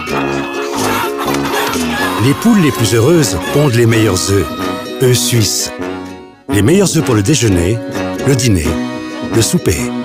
Les poules les plus heureuses pondent les meilleurs œufs. Œufs suisses. Les meilleurs œufs pour le déjeuner, le dîner, le souper.